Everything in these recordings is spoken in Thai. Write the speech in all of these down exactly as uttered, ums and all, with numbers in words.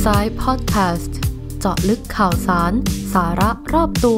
Inside Podcast เจาะลึกข่าวสารสาระรอบตัว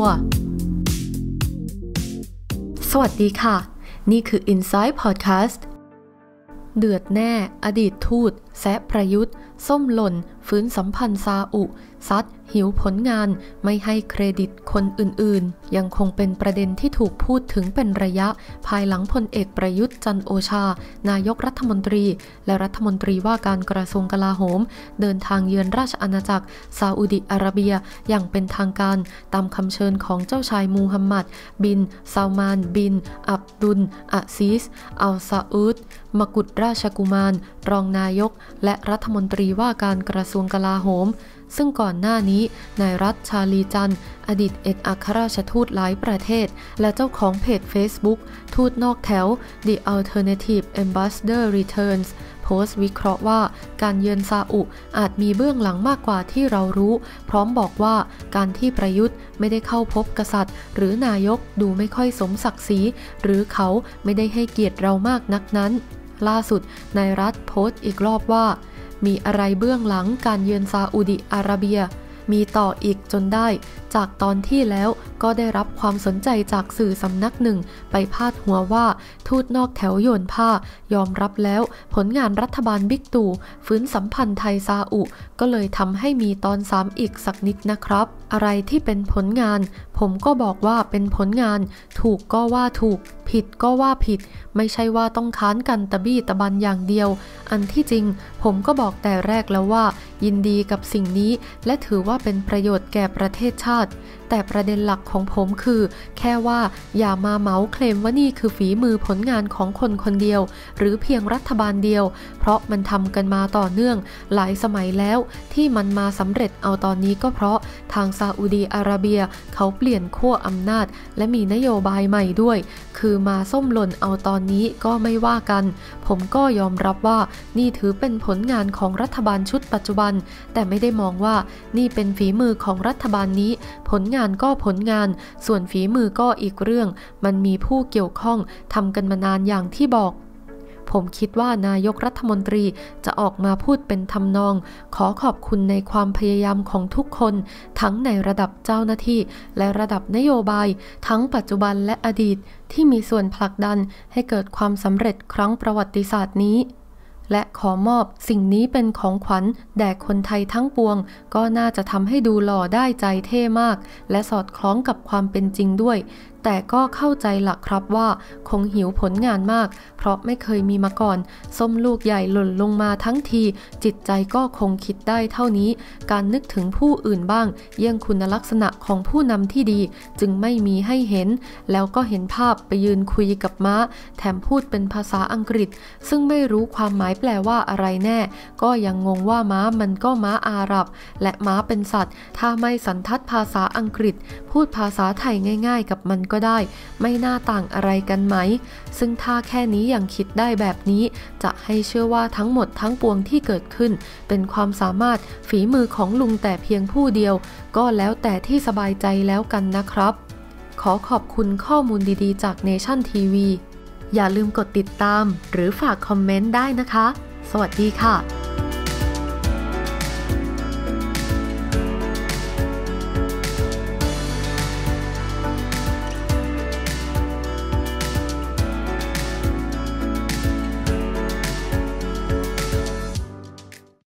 สวัสดีค่ะนี่คือ Inside Podcast เดือดแน่อดีตทูตแซะประยุทธ์ส้มหล่นฟื้นสัมพันธ์ซาอุซัดหิวผลงานไม่ให้เครดิตคนอื่นๆยังคงเป็นประเด็นที่ถูกพูดถึงเป็นระยะภายหลังพลเอกประยุทธ์จันทร์โอชานายกรัฐมนตรีและรัฐมนตรีว่าการกระทรวงกลาโหมเดินทางเยือนราชอาณาจักรซาอุดิอาระเบียอย่างเป็นทางการตามคำเชิญของเจ้าชายมูฮัมหมัดบินซาลมานบินอับดุลอาซีซอัลซาอุดมกุฎราชกุมารรองนายกและรัฐมนตรีว่าการกระทรวงกลาโหมซึ่งก่อนหน้านี้นายรัฐชาลีจันทร์อดีตเอกอัครราชทูตหลายประเทศและเจ้าของเพจ Facebook ทูตนอกแถว The Alternative Ambassador Returns โพสต์วิเคราะห์ว่าการเยือนซาอุอาจมีเบื้องหลังมากกว่าที่เรารู้พร้อมบอกว่าการที่ประยุทธ์ไม่ได้เข้าพบกษัตริย์หรือนายกดูไม่ค่อยสมศักดิ์ศรีหรือเขาไม่ได้ให้เกียรติเรามากนักนั้นล่าสุดนายรัฐโพสต์อีกรอบว่ามีอะไรเบื้องหลังการเยือนซาอุดิอาระเบียมีต่ออีกจนได้จากตอนที่แล้วก็ได้รับความสนใจจากสื่อสำนักหนึ่งไปพาดหัวว่าทูตนอกแถวโยนผ้ายอมรับแล้วผลงานรัฐบาลบิ๊กตู่ฟื้นสัมพันธ์ไทยซาอุก็เลยทำให้มีตอนสามอีกสักนิดนะครับอะไรที่เป็นผลงานผมก็บอกว่าเป็นผลงานถูกก็ว่าถูกผิดก็ว่าผิดไม่ใช่ว่าต้องค้านกันตะบี้ตะบันอย่างเดียวอันที่จริงผมก็บอกแต่แรกแล้วว่ายินดีกับสิ่งนี้และถือว่าเป็นประโยชน์แก่ประเทศชาติแต่ประเด็นหลักของผมคือแค่ว่าอย่ามาเมาส์เคลมว่านี่คือฝีมือผลงานของคนคนเดียวหรือเพียงรัฐบาลเดียวเพราะมันทำกันมาต่อเนื่องหลายสมัยแล้วที่มันมาสำเร็จเอาตอนนี้ก็เพราะทางซาอุดีอาระเบียเขาเปลี่ยนขั้วอำนาจและมีนโยบายใหม่ด้วยคือมาส้มหล่นเอาตอนนี้ก็ไม่ว่ากันผมก็ยอมรับว่านี่ถือเป็นผลงานของรัฐบาลชุดปัจจุบันแต่ไม่ได้มองว่านี่เป็นฝีมือของรัฐบาลนี้ผลงานก็ผลงานส่วนฝีมือก็อีกเรื่องมันมีผู้เกี่ยวข้องทำกันมานานอย่างที่บอกผมคิดว่านายกรัฐมนตรีจะออกมาพูดเป็นทำนองขอขอบคุณในความพยายามของทุกคนทั้งในระดับเจ้าหน้าที่และระดับนโยบายทั้งปัจจุบันและอดีตที่มีส่วนผลักดันให้เกิดความสำเร็จครั้งประวัติศาสตร์นี้และขอมอบสิ่งนี้เป็นของขวัญแด่คนไทยทั้งปวงก็น่าจะทำให้ดูหล่อได้ใจเท่มากและสอดคล้องกับความเป็นจริงด้วยแต่ก็เข้าใจหลักครับว่าคงหิวผลงานมากเพราะไม่เคยมีมาก่อนส้มลูกใหญ่หล่นลงมาทั้งทีจิตใจก็คงคิดได้เท่านี้การนึกถึงผู้อื่นบ้างเยี่ยงคุณลักษณะของผู้นำที่ดีจึงไม่มีให้เห็นแล้วก็เห็นภาพไปยืนคุยกับม้าแถมพูดเป็นภาษาอังกฤษซึ่งไม่รู้ความหมายแปลว่าอะไรแน่ก็ยังงงว่าม้ามันก็ม้าอาหรับและม้าเป็นสัตว์ถ้าไม่สันทัดภาษาอังกฤษพูดภาษาไทยง่ายๆกับมันก็ได้ไม่น่าต่างอะไรกันไหมซึ่งถ้าแค่นี้ยังคิดได้แบบนี้จะให้เชื่อว่าทั้งหมดทั้งปวงที่เกิดขึ้นเป็นความสามารถฝีมือของลุงแต่เพียงผู้เดียวก็แล้วแต่ที่สบายใจแล้วกันนะครับขอขอบคุณข้อมูลดีๆจาก Nation ที วี อย่าลืมกดติดตามหรือฝากคอมเมนต์ได้นะคะสวัสดีค่ะ